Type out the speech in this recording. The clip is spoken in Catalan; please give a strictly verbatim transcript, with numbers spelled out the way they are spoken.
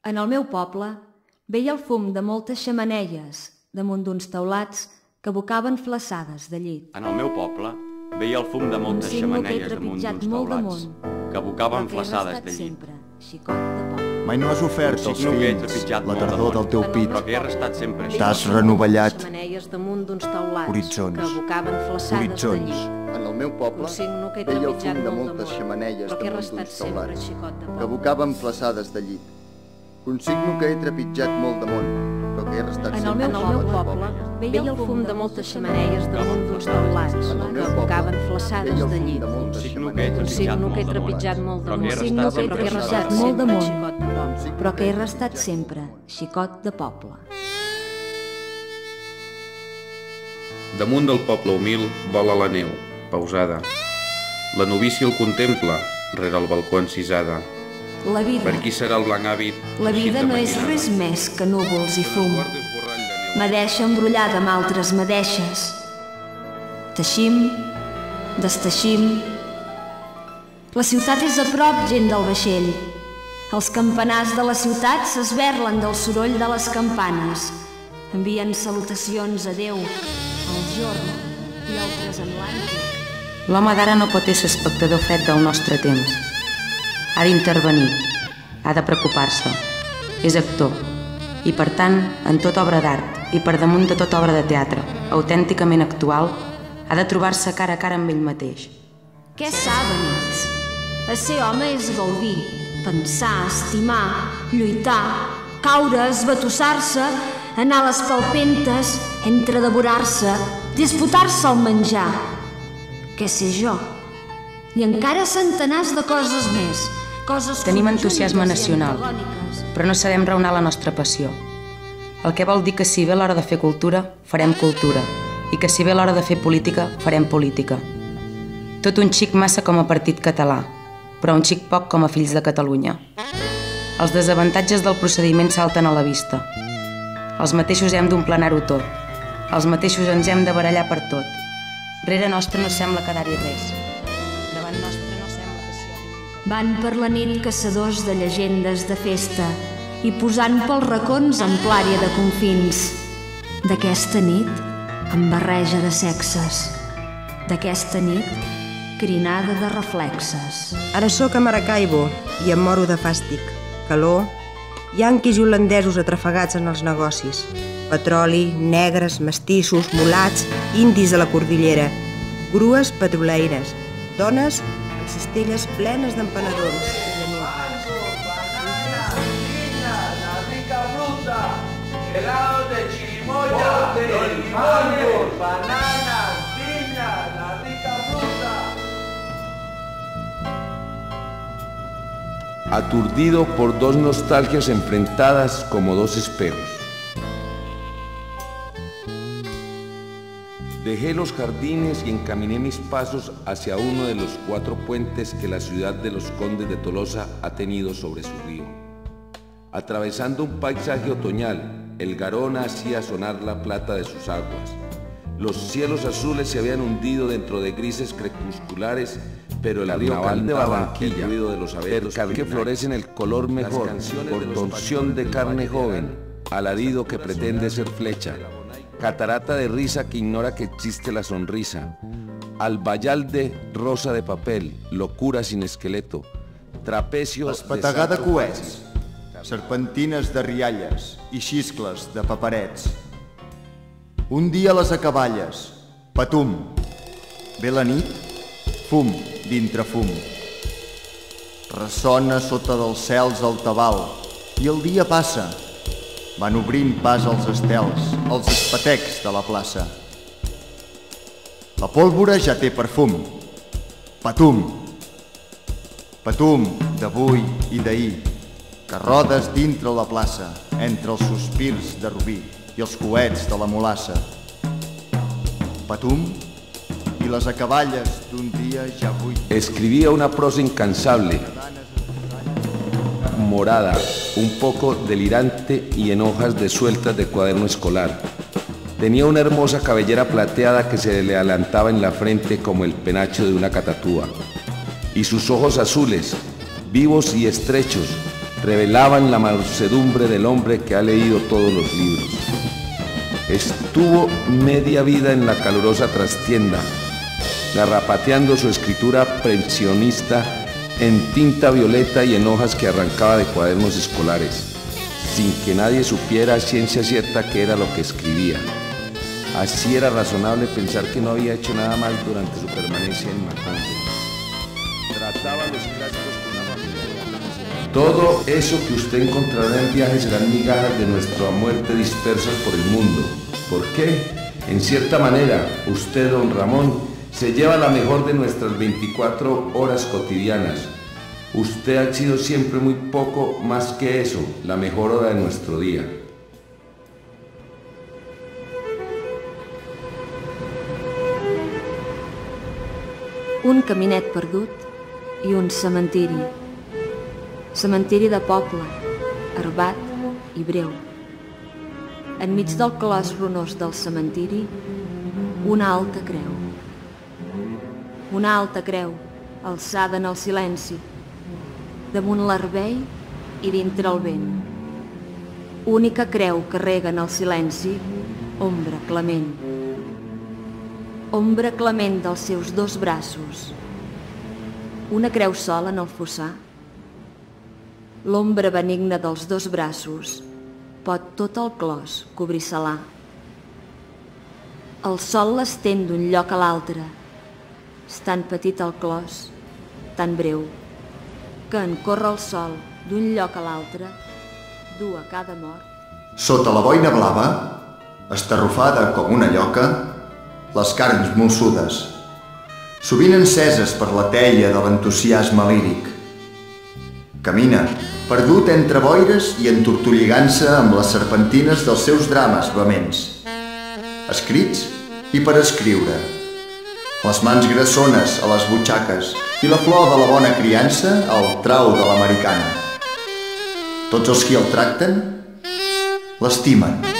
En el meu poble veia el fum de moltes xemeneies damunt d'uns taulats que abocaven flaçades de llit. En el meu poble veia el fum de moltes xemeneies damunt d'uns taulats que abocaven flaçades de llit. Mai no has ofert als fills la tardor del teu pit. Però que he restat sempre així. T'has renovellat horitzons, horitzons. En el meu poble veia el fum de moltes xemeneies damunt d'uns taulats que abocaven flaçades de llit. Consigno que he trepitjat molt de món, però que he restat En el sempre meu xicot de poble veia el fum de moltes xemeneies damunt d'uns taulats que abocaven flaçades de llit. Consigno que he trepitjat molt de món. Consigno que he restat molt de món, però que he restat sempre xicot de poble. Damunt del poble humil vola la neu, pausada. La novícia el contempla, rere el balcó encisada. La vida, Per qui serà el blanc hàbit? la vida no és res més que núvols i fum. Madeixa embrollada amb altres madeixes. Teixim, desteixim. La ciutat és a prop, gent del vaixell. Els campanars de la ciutat s'esberlen del soroll de les campanes. Envien salutacions a Déu, al jorn i altres en l'àngel. L'home d'ara no pot ser espectador fred del nostre temps. Ha d'intervenir, ha de preocupar-se. És actor i, per tant, en tota obra d'art i per damunt de tota obra de teatre autènticament actual, ha de trobar-se cara a cara amb ell mateix. Què saben ells? A ser home és gaudir, pensar, estimar, lluitar, caure, esbatussar-se, anar a les palpentes, entredevorar-se, disputar-se el menjar. Què sé jo? I encara centenars de coses més. Coses Tenim conjuntes entusiasme i nacional, antagòniques. però no sabem raonar la nostra passió. El que vol dir que si ve l'hora de fer cultura, farem cultura, i que si ve l'hora de fer política, farem política. Tot un xic massa com a partit català, però un xic poc com a fills de Catalunya. Els desavantatges del procediment salten a la vista. Els mateixos hem d'omplenar-ho tot. Els mateixos ens hem de barallar per tot. Rere nostre no sembla quedar-hi res. Davant nostre no sembla que s'hi hagi... Van per la nit caçadors de llegendes de festa i posant pels racons amplària de confins. D'aquesta nit, amb barreja de sexes. D'aquesta nit, crinada de reflexes. Ara sóc a Maracaibo i em moro de fàstic, calor, yanquis i holandesos atrafegats en els negocis, petroli, negres, mestissos, mulats, indis a la cordillera, grues petroleires, dones amb cistelles plenes d'empanadors. Helados de chirimoya, de limones, bananas, piñas, la rica fruta. Aturdido por dos nostalgias enfrentadas como dos espejos. Dejé los jardines y encaminé mis pasos hacia uno de los cuatro puentes que la ciudad de los condes de Tolosa ha tenido sobre su río. Atravesando un paisaje otoñal, el Garona hacía sonar la plata de sus aguas. Los cielos azules se habían hundido dentro de grises crepusculares, pero el carnaval de Barranquilla, el ruido de los abetos que florecen el color mejor, por torsión de carne joven, alarido que pretende ser flecha, catarata de risa que ignora que existe la sonrisa, albayalde rosa de papel, locura sin esqueleto, trapecio Espetegar de coets, serpentines de rialles i xiscles de paperets. Un dia a les acaballes, patum, ve la nit, fum dintre fum. Ressona sota dels cels el tabal i el dia passa. Van obrint pas als estels, els espetecs de la plaça. La pólvora ja té perfum. Patum, patum d'avui i d'ahir, que rodes dintre la plaça, entre els sospirs de Rubí i els coets de la Mulassa. Patum i les acaballes d'un dia ja vull... Escribía una prosa incansable, morada, un poco delirante y en hojas de sueltas de cuaderno escolar. Tenía una hermosa cabellera plateada que se le adelantaba en la frente como el penacho de una catatúa. Y sus ojos azules, vivos y estrechos, revelaban la mansedumbre del hombre que ha leído todos los libros. Estuvo media vida en la calurosa trastienda, garrapateando su escritura pensionista en tinta violeta y en hojas que arrancaba de cuadernos escolares, sin que nadie supiera a ciencia cierta qué era lo que escribía. Así era razonable pensar que no había hecho nada mal durante su permanencia en Matanzas. Trataba los clásicos con una familiaridad. Todo eso que usted encontrará en viajes serán migajas de nuestra muerte dispersas por el mundo. ¿Por qué? En cierta manera, usted, don Ramón, se lleva la mejor de nuestras veinticuatro horas cotidianas. Usted ha sido siempre muy poco más que eso, la mejor hora de nuestro día. Un caminet perdut i un cementiri. Cementiri de poble, herbat i breu. Enmig del clos runós del cementiri, una alta creu. Una alta creu, alçada en el silenci, damunt l'herbei i dintre el vent. Única creu que rega en el silenci, ombra clement. Ombra clement dels seus dos braços. Una creu sola en el fossar. L'ombra benigna dels dos braços pot tot el clos cobrir-se-la. El sol l'estén d'un lloc a l'altre. És tan petit el clos, tan breu, que en córrer el sol d'un lloc a l'altre du a cada mort. Sota la boina blava, estarrufada com una lloca, les carns molsudes, sovint enceses per la teia de l'entusiasme líric. Camina, perdut entre boires i entortolligant-se amb les serpentines dels seus drames vehements, escrits i per escriure. Les mans grassones a les butxaques i la flor de la bona criança al trau de l'americana. Tots els qui el tracten, l'estimen.